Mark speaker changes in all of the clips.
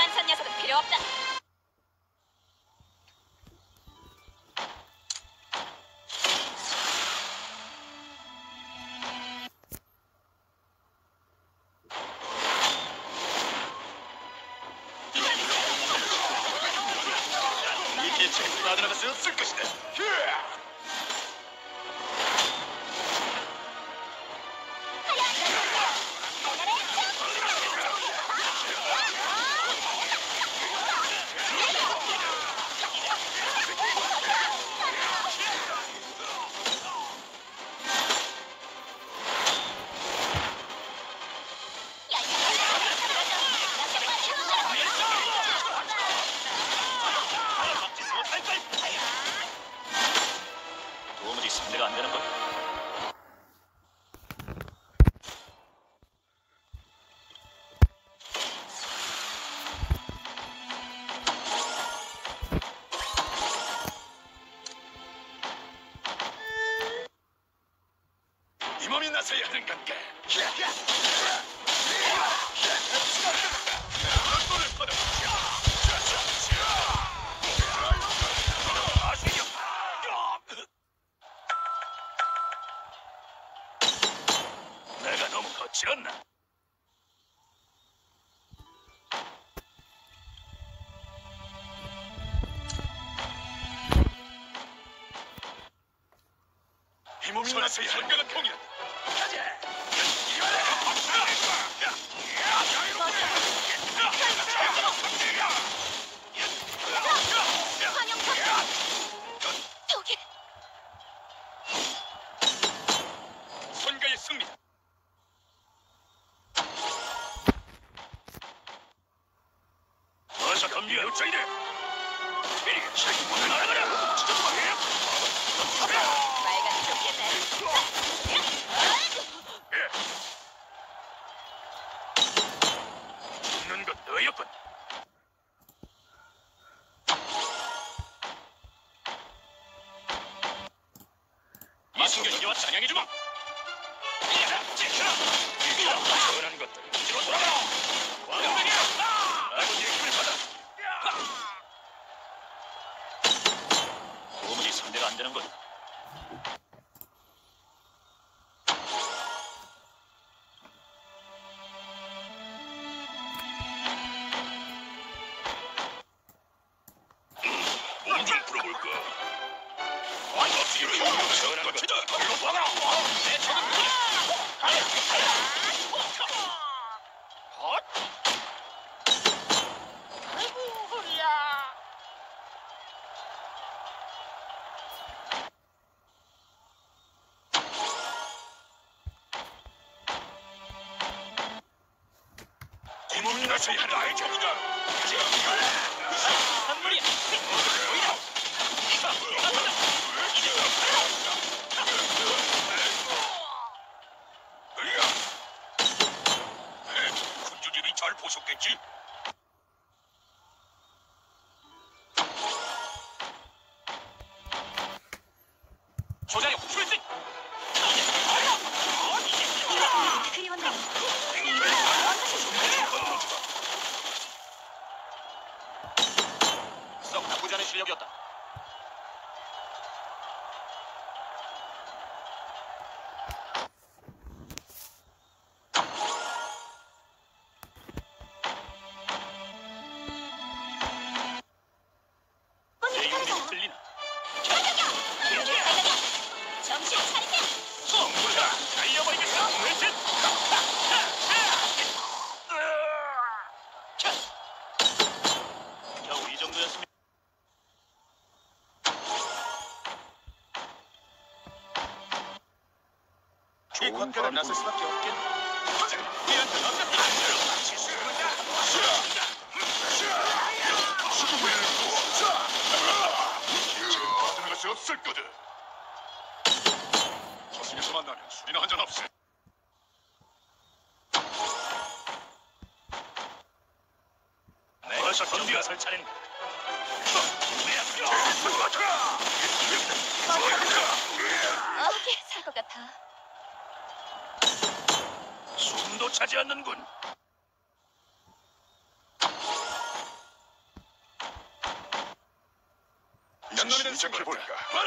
Speaker 1: 미완선 녀석은 필요 없다.
Speaker 2: 이 대책은 빠져나갈 수 없을 것이다. 도무지 상대가 안 되는 것. 이 몸이 나서야 하는 건가? 내가 너무 거칠었나? 이 몸이 나서야 하는 건가? 통이란다. 가자.
Speaker 1: 저기
Speaker 2: 선가의 승리. 어서 덤비어 요청이래. 이리가 책임을 나가라.
Speaker 1: 빨간 좋겠네.
Speaker 2: 죽는 건 너였군. 이승균이와 찬양해주마. 지켜라. 원하는 것들 뒤로 돌아가. 왕명이야. 아버지의 힘을 받아. 도무지 상대가 안 되는 것. 몸 좀 풀어볼까? 어찌로 시원한 것이다. 이리로 와라. 내 적은
Speaker 1: 아이고 허리야.
Speaker 2: 이 몸이 나서야 하는 나의 적이다. 한물이야. 군주님이 잘 보셨겠지? 조장의 출신!
Speaker 1: 그리웠나?
Speaker 2: 썩 나쁘지 않은 실력이었다. 내 용기는 들리나?
Speaker 1: 정신 차리세요.
Speaker 2: 성부자 달려버리겠어! 물진! 겨우 이 정도였습니다. 이 관계를 나설 수밖에 없겠네. 우리한테 넘겼다! 지금 벗어나갈 수 없을 거다. 저승에서 만나면 술이나 한잔 합세. 어서 덤비어 설 차례인가.
Speaker 1: 어깨 살 것 같아.
Speaker 2: 숨도 차지 않는군. 장난이든 시작해볼까?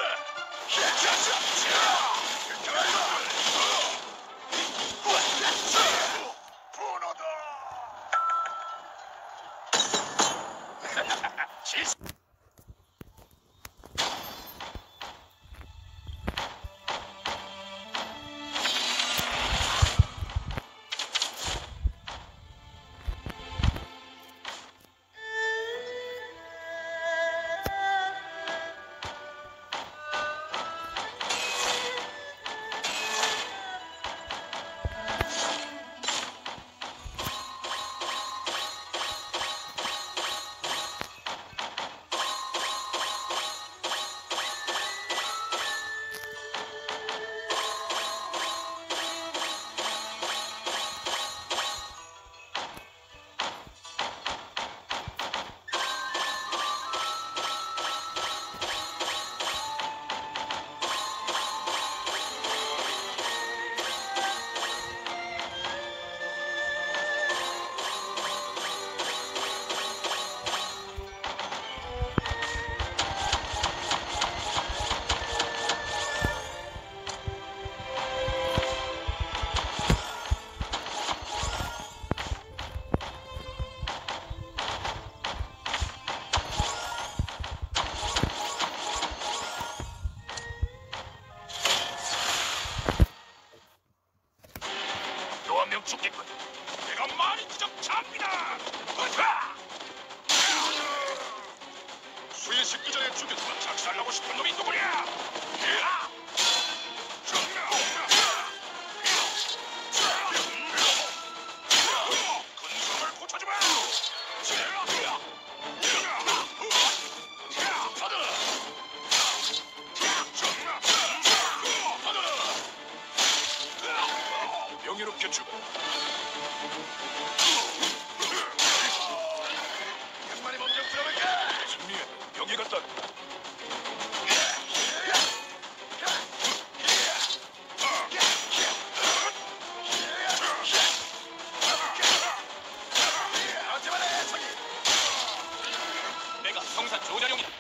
Speaker 2: 또 한 명 죽겠군. 내가 많이 부적합니다. 수의 식기 전에 죽였지만 작살나고 싶은 놈이 누구냐? 근성을 고쳐주마. 명예롭게 죽어. 한마리 먼저 들어갈까? 승리에 명예가 따. 내가 성산 조자룡이다.